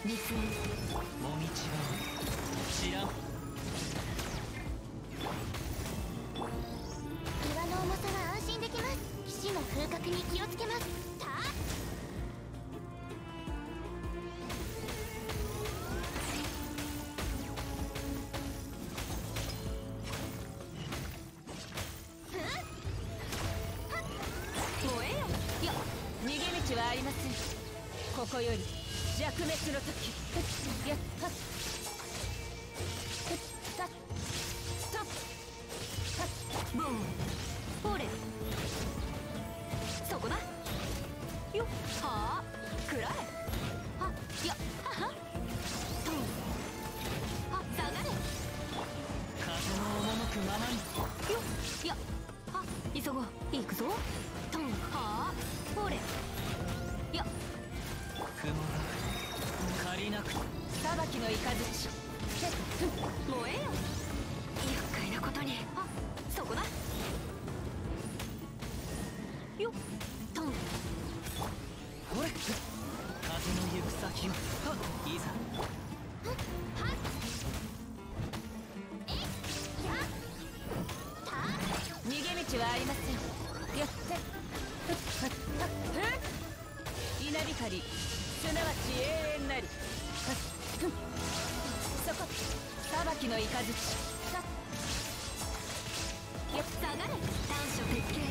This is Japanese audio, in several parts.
蜜園もみちが知らん。 岩の重さは安心できます。騎士の風格に気をつけます。 燃えよ。よっ、逃げ道はありません。ここより弱滅の時。やっはったっとっボーン。ほれ、そこだよっ。はあ、くらえ。はっよっ、ははトン。はっ、下がれ。 風の赴くままに。 よっよっ、はっ、急ごう。行くぞ。トン。はあ、ほれよっ。 雲が借りなく。 裁きの雷。燃えよ。厄介なことに。あ、そこだよっ。トン。 ほれ、風の行く先を。はっ、いざ。 逃げ道はありません。やって稲光、すなわち永遠なり。そこ、裁きの雷。やっ、下がれ。短所鉄拳。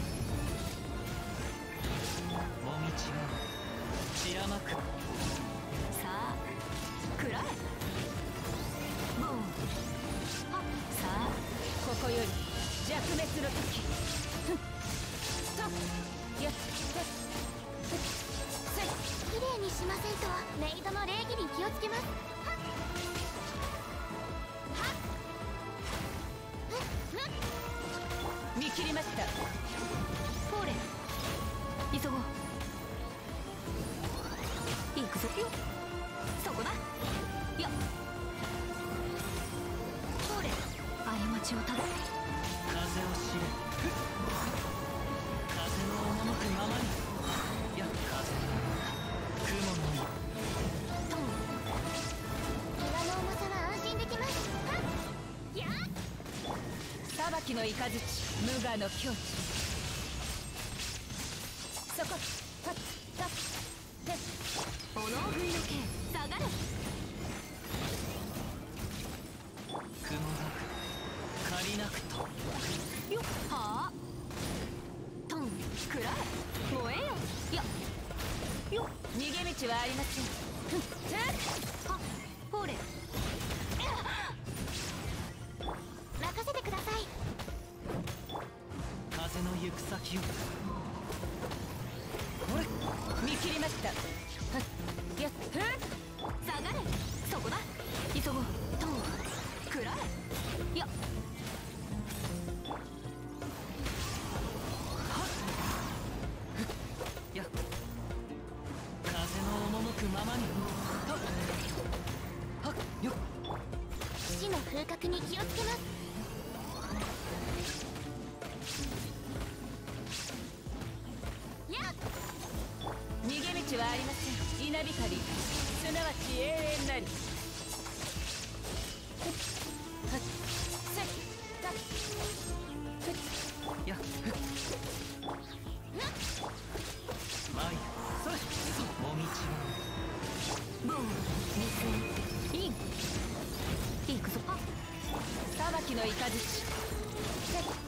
もみちが散らまく。 さあ、くらえ。ボーン。はっ、さあ、ここより弱滅の時。とやっ、 綺麗にしませんとメイドの礼儀に気をつけます。 見切りました。ほれ、急ごう。行くぞよ。そこだよ。ほれ、過ちをたど。 風を知れ。風の赴くままに。やっ、風雲のよ。 トン。 岩の重さは安心できます。やっ、 裁きの雷。無我の境地。そこ、はっ、たっ、てっ。炎冬の剣、下がれ。 雲が借りなくと。 よっ、はあ。トン、くらえ。燃えよ。よっよっ、逃げ道はありません。はっ、ほれ。 任せてください。 風の行く先を。 ほれ、見切りました。はっ、やっ、下がれ。そこだ、急ごう。トン、くらえ。よっ。 やっ、風の赴くままに。はっ、はっ、よっ。 騎士の風格に気をつけます。やっ、 逃げ道はありません。稲光、すなわち永遠なり。はっ、せっ、たっ、 やっ、前へ。それ、もみちボーン、水イン。行くぞ。はっ、裁きの雷。せっ。